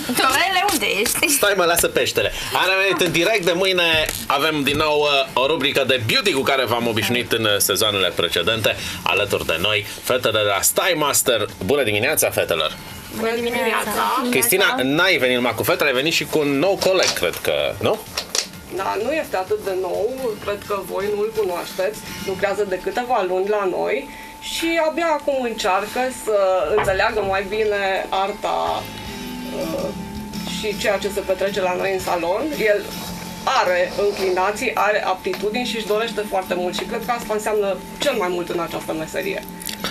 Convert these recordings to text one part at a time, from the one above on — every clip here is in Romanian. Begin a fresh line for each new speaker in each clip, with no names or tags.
Dorele, unde ești?
Stai mă, lasă peștele. Am revenit în direct, de mâine avem din nou o rubrică de beauty cu care v-am obișnuit în sezoanele precedente. Alături de noi, fetele de la Style Master. Bună dimineața, fetelor!
Bună dimineața!
Cristina, n-ai venit numai cu fetele, ai venit și cu un nou coleg, cred că, nu?
Da, nu este atât de nou, cred că voi nu-l cunoașteți, lucrează de câteva luni la noi și abia acum încearcă să înțeleagă mai bine arta și ceea ce se petrece la noi în salon. El are înclinații, are aptitudini și își dorește foarte mult și cred că asta înseamnă cel mai mult în această meserie.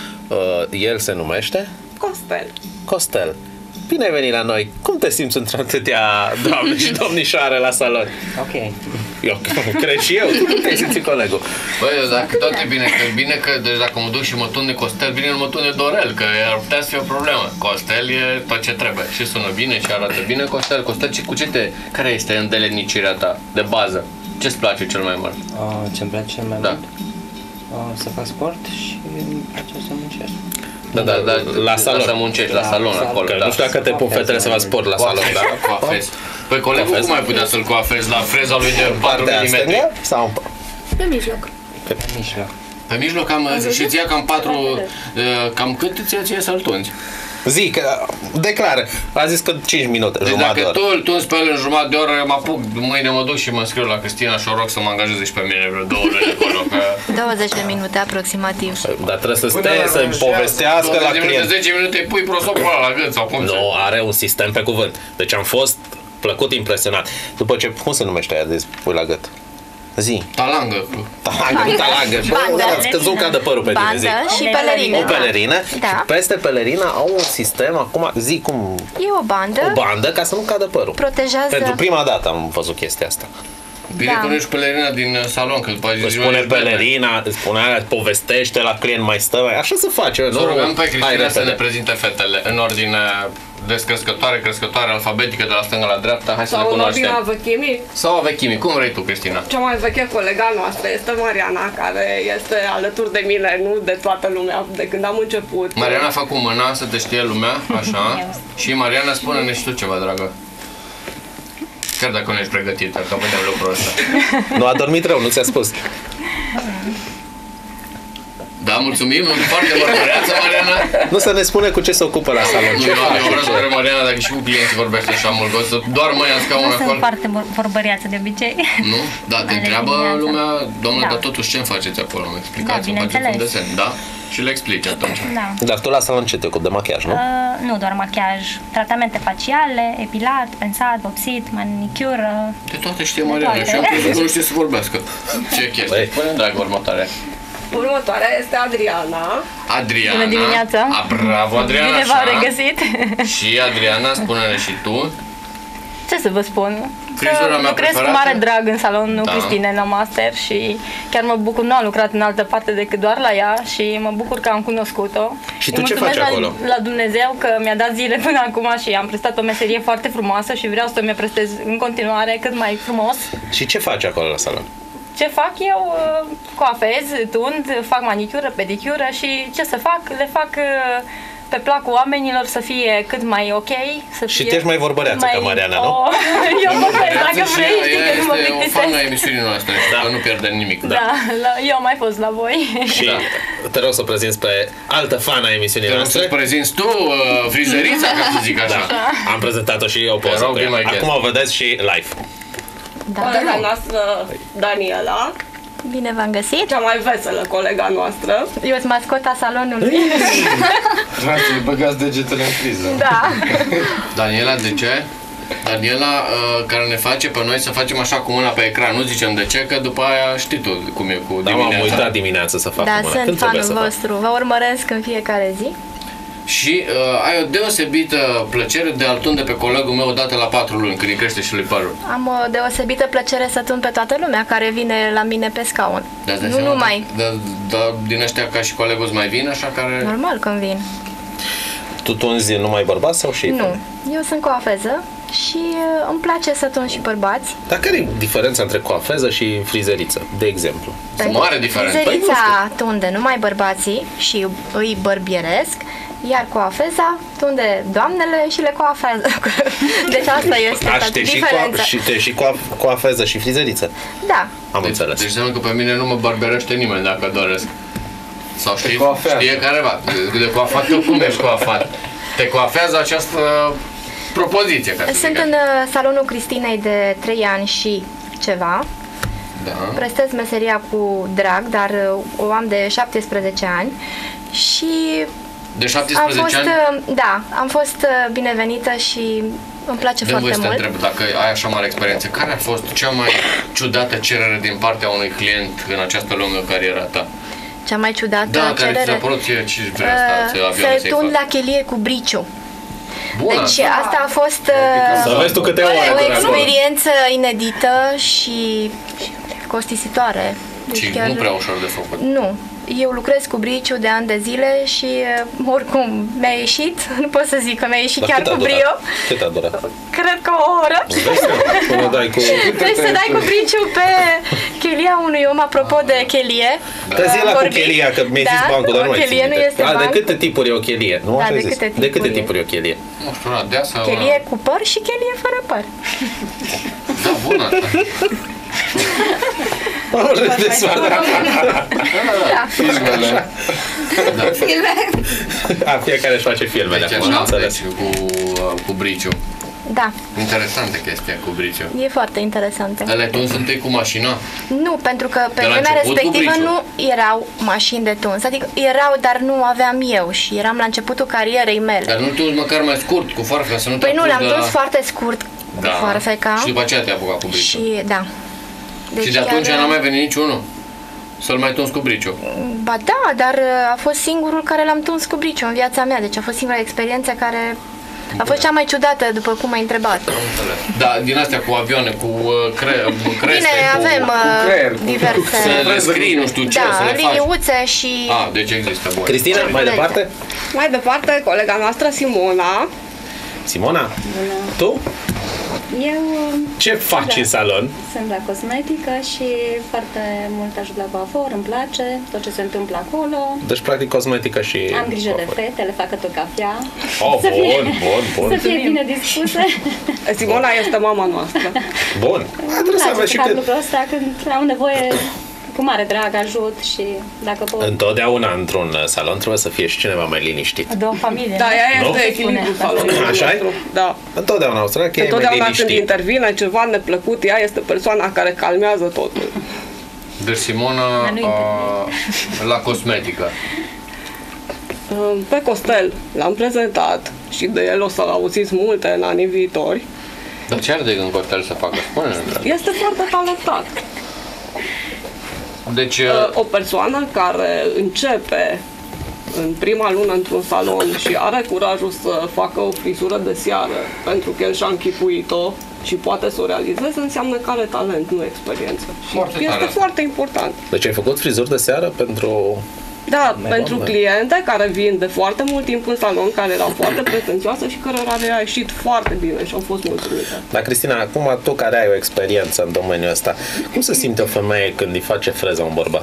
El se numește?
Costel.
Costel. Bine ai venit la noi. Cum te simți între atâtea doamne și domnișoare la salon?
Ok.
Eu cred și eu. Cum te-ai simțit, colegul?
Băi, dacă tot e bine că deci dacă mă duc și mă tune Costel, bine nu mă tune Dorel, că ar putea să fie o problemă. Costel e tot ce trebuie. Și sună bine și arată bine. Costel, care este îndelenicirea ta de bază? Ce-ți place cel mai mult?
Ce-mi place cel mai mult? Să fac sport și îmi place să muncesc.
Da, la salon.
Să muncești, la salon acolo.
Nu știu dacă te pun fetele să faci sport la salon, dar
coafezi. Păi colegul cum ai putea să-l coafezi la freza lui de 4 mm?
Sau
Pe mijloc.
Pe mijloc.
Pe mijloc și îți ia cam 4, cam cât îți ia ție să-l tunzi?
Zic, declară. A zis că 5 minute,
deci
jumătate de
dacă
oră.
tu îl tunzi pe el în jumătate de oră, mă apuc, mâine mă duc și mă scriu la Cristina și o rog să mă angajeze și pe mine vreo 2 ore acolo.
20 de minute aproximativ.
Dar trebuie să stea, să-i povestească la client.
10 minute îi pui prosopul ăla la gât sau cum?
Nu, are un sistem pe cuvânt. Deci am fost plăcut impresionat. După ce, cum se numește aia de pui la gât? Zi.
Talangă.
Talangă. Bă, ați căzut ca de părul pe tine, zi.
Bandă și pelerină.
O pelerină.
Da.
Și peste pelerină au un sistem, acum, zi cum...
E o bandă.
O bandă ca să nu cadă părul.
Protejează.
Pentru prima dată am văzut chestia asta.
Bine că nu ești pelerina din salon, că după
Îți spune pelerina, îți spune aia, povestește la client, mai stă, așa se face.
Să rugăm pe Cristina să ne prezinte fetele în ordine descrescătoare, crescătoare, alfabetică, de la stânga la dreapta. Hai să le cunoaștem.
Sau în ordinea vechimii?
Sau a vechimii. Cum vrei tu, Cristina?
Cea mai veche colega noastră este Mariana, care este alături de mine, nu de toată lumea, de când am început.
Mariana, fac cu mâna să te știe lumea, așa. Și Mariana, spune-ne și tu ceva, dragă. Chiar dacă nu ești pregătită, că vedem lucrul ăsta.
Nu a dormit rău, nu ți-a spus.
Da, mulțumim, foarte vorbăreață, Mariana.
Nu să ne spune cu ce se ocupă la salon.
Nu, eu vreau să vedem Mariana dacă și cu clienții vorbește așa mult, că o să doar mâine în scaun acolo.
Nu sunt foarte vorbăreață de obicei.
Nu? Da, te întreabă lumea, domnule,
Da.
dar totuși ce faceți acolo? Îmi explicați,
Da,
îmi faceți un
bineînțeles.
desen, da? Și le explici atunci.
Da.
Dar tu la salon ce te ocupi? De machiaj, nu?
Nu doar machiaj, tratamente faciale, epilat, pensat, vopsit, manicură.
De toate știe Mariana și eu am crezut că nu știe să vorbească. Ce chestie?
Băi.
Pune-mi, dragă, următoarea.
Următoarea este Adriana.
Adriana.
Bună dimineața!
Bravo, Adriana,
Bine v-am regăsit!
Și Adriana, spune-ne și tu.
Ce să vă spun?
Frizura mea
Lucrez cu
preferată?
mare drag în salonul
Da.
Cristine la master și chiar mă bucur, nu am lucrat în altă parte decât doar la ea și mă bucur că am cunoscut-o.
Și
Îi
tu ce
mulțumesc
faci acolo?
la Dumnezeu că mi-a dat zile până acum și am prestat o meserie foarte frumoasă și vreau să mi-o prestez în continuare cât mai frumos.
Și ce faci acolo la salon?
Ce fac eu? Coafez, tund, fac manicură, pedicură și ce să fac? Le fac pe placul oamenilor să fie cât mai ok. Să
Și
fie
tu ești mai vorbăreață ca Mariana, nu?
Eu mă fac, dacă vrei, știi că nu mă
este o
plictisesc.
fană a emisiunii noastre, că nu pierdem nimic.
Da, eu am mai fost la voi.
Și te rog să prezinți pe altă fană a emisiunii
Te rog să-ți
noastre.
prezinți tu frizerița, ca să zic așa.
Am prezentat-o și eu poză
rog,
cu ea.
be my guest.
Acum o vedeți și live.
Colega noastră, Daniela,
Bine v-am găsit.
cea mai veselă colega noastră.
Eu sunt mascota salonului.
Vreau să-i băgați degetele în priză.
Da.
Daniela, de ce? Daniela, care ne face pe noi să facem așa cu mâna pe ecran. Nu zicem de ce, că după aia știi tu cum e cu
Da, m-am
dimineața.
uitat dimineața să fac
Da,
mâna.
sunt
Când trebuie
fanul
să fac?
vostru. Vă urmăresc în fiecare zi.
Și ai o deosebită plăcere de a-l tunde pe colegul meu odată la 4 luni, când îi crește și lui părul.
Am o deosebită plăcere să tun pe toată lumea care vine la mine pe scaun. Nu numai.
Dar din ăștia ca și colegul îți mai vin, așa care...
Normal când vin.
Tu tunzi numai bărbați sau și
Nu.
femei?
Eu sunt coafeză și îmi place să tun și bărbați.
Dar care e diferența între coafeză și frizeriță, de exemplu?
Mare diferență.
Frizerița tunde numai bărbații și îi bărbieresc, Iar coafeza tunde doamnele și le coafează. Deci asta este diferența.
Și te și coafeză și frizeriță.
Da.
Am înțeles.
Deci înseamnă că pe mine nu mă barberește nimeni dacă doresc. Sau știe careva. De coafat, tu cum ești coafat? Te coafează această propoziție.
Sunt în salonul Cristinei de 3 ani și ceva.
Da.
Prestez meseria cu drag, dar o am de 17 ani. Și
de 17 ani?
Da, am fost binevenită și îmi place foarte mult.
Întreb, dacă ai așa mare experiență, care a fost cea mai ciudată cerere din partea unui client în această lungă carieră ta?
Cea mai ciudată cerere?
Da, care ți-a părut ce vrea asta,
să tund la chelie cu briciu.
Bună.
Deci asta a fost o experiență inedită și costisitoare. Deci
și nu prea ușor de făcut.
Nu. Eu lucrez cu briciu de ani de zile și oricum mi-a ieșit, nu pot să zic că mi-a ieșit chiar cu brio.
Cât a durat?
Cred că o oră. Trebuie să dai cu briciu pe chelia unui om, apropo de chelie.
Zi la cu chelia, că mi-ai zis bancul, dar nu mai țin minte.
De
câte tipuri e o chelie? Nu așa zis? De câte tipuri e o chelie?
Nu știu, una deasă.
Chelie cu păr și chelie fără păr.
Da, bună asta.
Fiecare își face filmele.
Deci cu briciu.
Da.
Interesantă chestia cu briciu.
E foarte interesantă.
Alea tuns întâi cu mașina?
Nu, pentru că pe vremea respectivă nu erau mașini de tuns. Adică erau, dar nu aveam eu și eram la începutul carierei mele.
Dar nu tuns măcar mai scurt, cu farfeca, să nu te
Păi nu, le-am tuns foarte scurt cu farfeca.
Și după aceea te-ai apucat cu briciu.
Și, da. Deci
și de atunci n-a mai venit niciunul? Să-l mai tuns cu briciu?
Ba da, dar a fost singurul care l-am tuns cu briciu în viața mea. Deci a fost singura experiență care a fost cea mai ciudată, după cum m-ai întrebat.
Da, din astea cu avioane, cu creste,
bine, avem diverse...
Să le scrii, nu știu ce, să le faci.
liniuțe și...
Deci există, bun.
Cristina, mai departe?
Mai departe, colega noastră, Simona.
Simona? Tu?
Eu...
Ce faci în salon?
Sunt la cosmetică și foarte mult ajut la coafor, îmi place tot ce se întâmplă acolo.
Deci, practic, cosmetică și...
Am grijă de fete, le fac tot cafea.
Bun.
Să fie bine dispuse.
Simona este mama noastră.
Bun.
Trebuie să fac lucrul ăsta când am nevoie. Cu mare drag ajut și dacă pot...
Întotdeauna într-un salon trebuie să fie și cineva mai liniștit.
De o familie.
Da, ea este echilibrul salonului.
Așa-i?
Da.
Întotdeauna o să că
întotdeauna când intervine ceva neplăcut, ea este persoana care calmează totul.
Deci Simona la cosmetică.
Pe Costel l-am prezentat și de el o să-l auziți multe în anii viitori.
Dar ce are de gând Costel să facă? Spune-ne.
Este foarte talentat.
Deci,
o persoană care începe în prima lună într-un salon și are curajul să facă o frizură de seară pentru că el și-a închipuit-o și poate să o realizeze, înseamnă că are talent, nu experiență. Și este foarte important.
Deci ai făcut frizuri de seară pentru...
Da, pentru cliente care vin de foarte mult timp în salon, care erau foarte pretențioase și care le-a ieșit foarte bine și au fost mulțumite.
Dar, Cristina, acum tu care ai o experiență în domeniul ăsta, cum se simte o femeie când îi face freza un bărbat?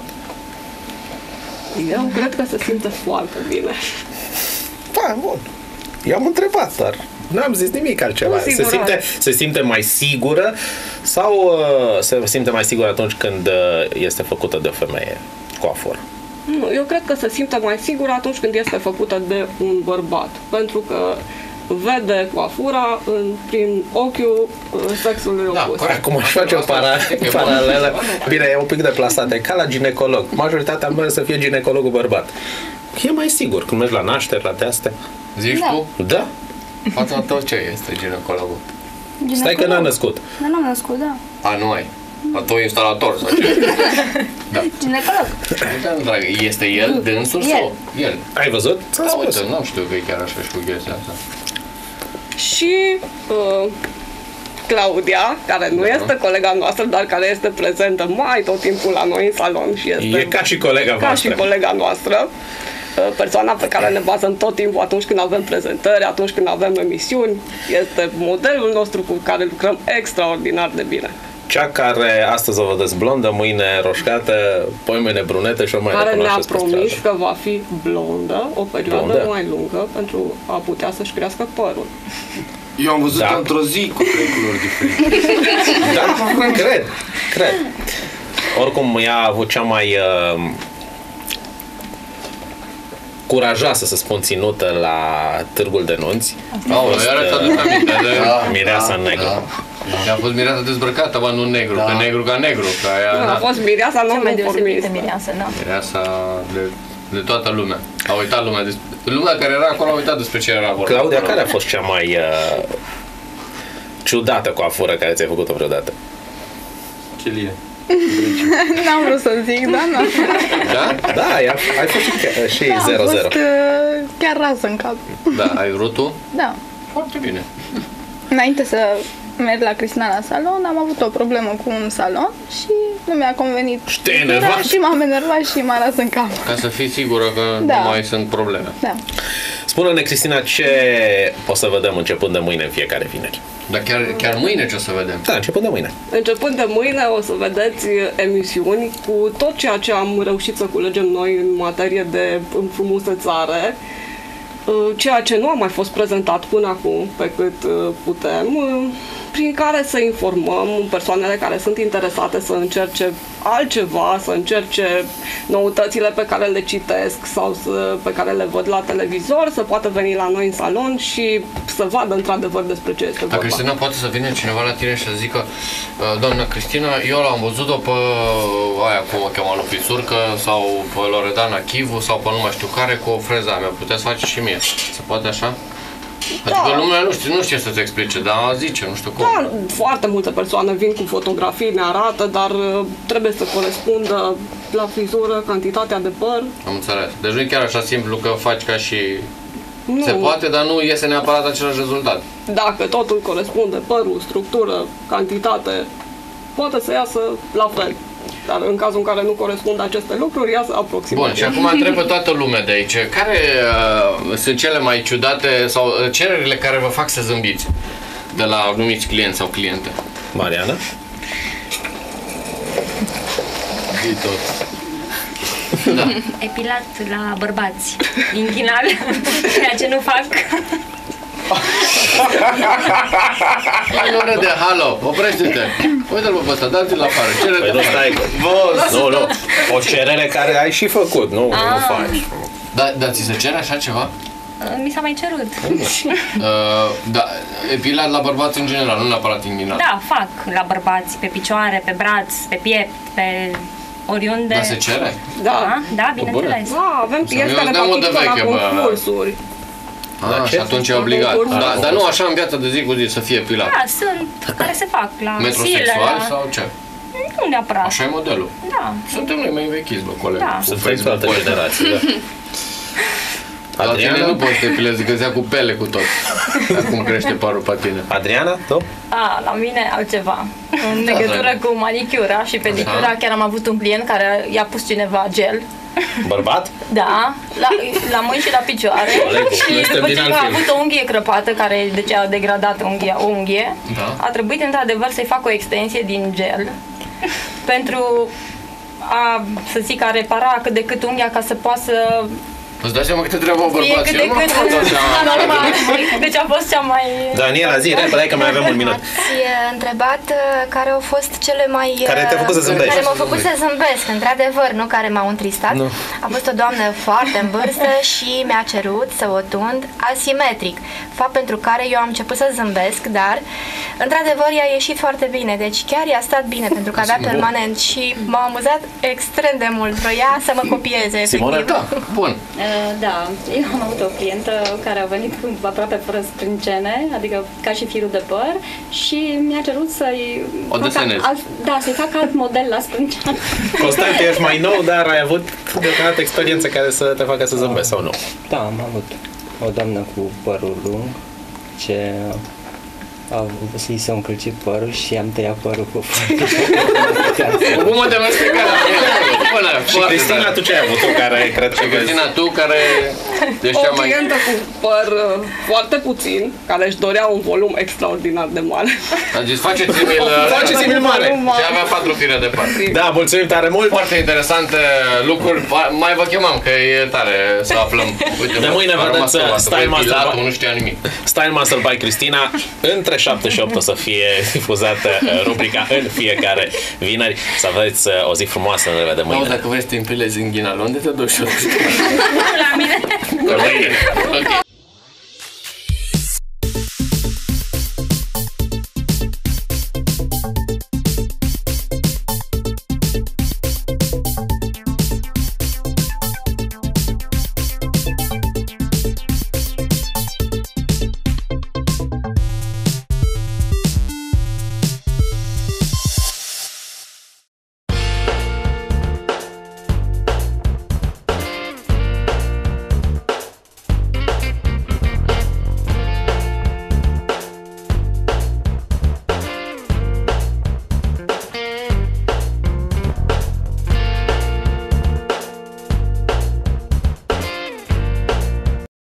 Eu cred că se simte foarte bine.
Da, bun. Eu am întrebat, dar n-am zis nimic altceva. Se simte mai sigură sau se simte mai sigură atunci când este făcută de o femeie coafor?
Nu, eu cred că se simte mai sigur atunci când este făcută de un bărbat, pentru că vede coafura prin ochiul sexului opus.
Acum aș face o paralelă. Bine, e un pic deplasată, ca la ginecolog. Majoritatea merg să fie ginecologul bărbat. E mai sigur când mergi la nașteri, la de-astea.
Zici tu?
Da.
Fața tău ce este ginecologul?
Stai că n-a născut.
N-am născut, da.
Nu ai. A tu instalator sau ce?
Da. Ginecolog.
Dragă, este el dânsul sau el?
Ai văzut?
Uite, nu știu că e chiar așa și cu chestia asta.
Și Claudia, care nu este colega noastră, dar care este prezentă mai tot timpul la noi în salon și este
e ca și colega voastră.
Ca și colega noastră. Persoana pe care ne bazăm tot timpul atunci când avem prezentări, atunci când avem emisiuni. Este modelul nostru cu care lucrăm extraordinar de bine.
Cea care astăzi o vedeți blondă, mâine roșcată, poimâine brunetă și o mai
care ne-a
recunoașteți pe
promis
stradă.
că va fi blondă o perioadă
Blondă?
mai lungă pentru a putea să-și crească părul.
Eu am văzut
Da.
într-o zi cu 3 culori diferite.
Da, cred. Oricum, ea a avut cea mai curajoasă, să spun, ținută la Târgul de Nunți.
Iar ți-aduc aminte de...
Mireasa în negru.
A fost mireasa dezbrăcată, bă, nu negru, că negru ca negru, că aia...
A fost mireasa
Cea mai deosebită
non-conformistă.
mireasă, da.
Mireasa de toată lumea. A uitat lumea, lumea care era acolo a uitat despre ce era vorba.
Claudia, care a fost cea mai ciudată coafură care ți-ai făcut-o vreodată?
Chelie.
N-am vrut să zic, dar nu.
Da?
Da, ai fost și 0-0.
Am fost chiar rasă în cap.
Da, ai vrut tu?
Da.
Foarte bine.
Înainte să merg la Cristina la salon, am avut o problemă cu un salon și nu mi-a convenit.
Te-ai enervat?
Și m-am enervat și m-a ras în cap.
Ca să fii sigură că
Da.
nu mai sunt probleme.
Da.
Spune-ne, Cristina, ce o să vedem începând de mâine în fiecare vineri?
Dar chiar mâine ce o să vedem?
Da, începând de mâine.
Începând de mâine o să vedeți emisiuni cu tot ceea ce am reușit să culegem noi în materie de înfrumusețare, ceea ce nu a mai fost prezentat până acum pe cât putem, prin care să informăm persoanele care sunt interesate să încerce altceva, să încerce noutățile pe care le citesc sau pe care le văd la televizor, să poată veni la noi în salon și să vadă într-adevăr despre ce este
Dar
vorba.
Cristina, poate să vină cineva la tine și să zică doamna Cristina, eu l-am văzut-o pe aia, cum o cheamă, lui Pisurcă sau pe Loredana Chivu sau pe nu mai știu care cu o freza mea. Puteți face și mie. Se poate așa? Adică lumea nu știe să-ți explice, dar zice, nu știu cum.
Da, foarte multe persoane vin cu fotografii, ne arată, dar trebuie să corespundă la frizură, cantitatea de păr.
Am înțeles. Deci nu e chiar așa simplu că faci ca și...
Nu.
Se poate, dar nu iese neapărat același rezultat.
Dacă totul corespunde, părul, structură, cantitate, poate să iasă la fel. Dar în cazul în care nu corespund aceste lucruri, iasă aproximativ.
Bun, și acum întreb pe toată lumea de aici, care sunt cele mai ciudate sau cererile care vă fac să zâmbiți de la anumiți clienți sau cliente?
Mariana?
Da.
Epilat la bărbați, inghinal, ceea ce nu fac.
Hai, de halo, oprește-te. Uite-l pe ăsta, dați-l la afară.
Păi nu stai, nu. O cerere care ai și făcut, nu faci.
Da, ți se cere așa ceva?
Mi s-a mai cerut.
Da, epilat la bărbați în general, nu neapărat inghinal.
Da, fac la bărbați, pe picioare, pe braț, pe piept, pe oriunde.
Da, se cere?
Da.
Da, bineînțeles.
Da, avem clienți
Eu
care
dăm o de
participă la
veche, bă.
concursuri.
Și atunci e obligat. Dar nu așa în viața de zi cu zi să fie epilat.
Da, sunt care se fac la
Metrosexual
zile,
sau ce?
Nu neapărat.
Așa e modelul.
Da.
Suntem noi mai învechiți, bă, colegi.
Da.
Sunteți de altă generație, da.
La tine
Adriana?
nu poți să te epilezi, că ți-a cu pele cu tot. Acum crește părul pe tine.
Adriana, tu?
La mine altceva. În legătură cu manicura și pedicura, chiar am avut un client care i-a pus cineva gel.
Bărbat?
Da, la mâini și la picioare.
Colegul,
Și după ce a avut o unghie crăpată, care deci a degradat o unghie, a trebuit într-adevăr să-i fac o extensie din gel pentru a, să zic, a repara cât de cât unghia ca să poată să
Îți dai seama câte treabă au
fie
bărbații?
cât de
Eu nu
cât
pot da seama.
normal. Deci a fost cea mai...
Daniela, zi, repede, hai că mai avem un minut.
Ați întrebat care au fost cele mai...
Care te-a făcut să zâmbești.
Care m-au făcut să zâmbesc, într-adevăr, nu care m-au întristat.
Nu.
A fost o doamnă foarte în vârstă și mi-a cerut să o tund asimetric. Fapt pentru care eu am început să zâmbesc, dar într-adevăr i-a ieșit foarte bine. Deci chiar i-a stat bine pentru că avea permanent și m-a amuzat extrem de mult. Vroia să mă copieze.
Simona?
efectiv.
Da, bun.
Da, eu am avut o clientă care a venit aproape fără sprâncene, adică ca și firul de păr, și mi-a cerut să-i să-i fac alt model la sprânceană.
Constant, ești mai nou, dar ai avut deocamdată experiență care să te facă să zâmbești, sau nu?
Da, am avut o doamnă cu părul lung ce a vrut să-i se încălci părul și am tăiat părul cu
Cum mă demonstră cara?
Și Cristina, tu ce ai avut? Tu care cred că
Cristina, tu care... Deci
o clientă cu păr foarte puțin, care își dorea un volum extraordinar de mare.
A zis, faceți-mi-l mare. Și avea 4 fire de păr.
Da, mulțumim tare mult.
Foarte interesante lucruri. Mai vă chemam, că e tare să aflăm. Uite,
de mâine vedeți Style Master
nu știa nimic.
Style Master by Cristina. Între 7 și 8 o să fie difuzată rubrica în fiecare vineri. Să aveți o zi frumoasă, ne revedem mâine.
Dacă vrei să te împilezi în ghinalon, de te duci.
La mine.
Ok.